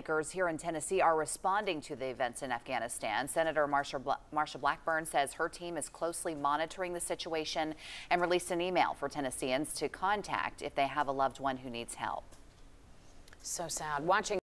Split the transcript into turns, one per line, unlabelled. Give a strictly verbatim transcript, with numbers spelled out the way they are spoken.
Lawmakers here in Tennessee are responding to the events in Afghanistan. Senator Marsha, Bla Marsha Blackburn says her team is closely monitoring the situation and released an email for Tennesseans to contact if they have a loved one who needs help.
So sad. Watching